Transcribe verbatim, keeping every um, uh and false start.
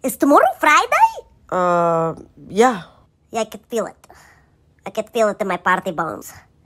Is tomorrow Friday? Uh, yeah. Yeah, I could feel it. I could feel it in my party bones.